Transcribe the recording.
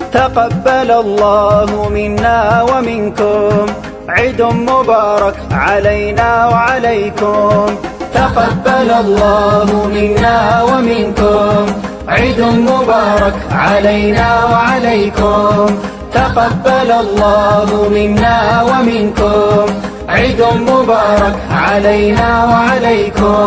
تقبل الله منا ومنكم، عيد مبارك علينا وعليكم. تقبل الله منا ومنكم، عيد مبارك علينا وعليكم. تقبل الله منا ومنكم، عيد مبارك علينا وعليكم.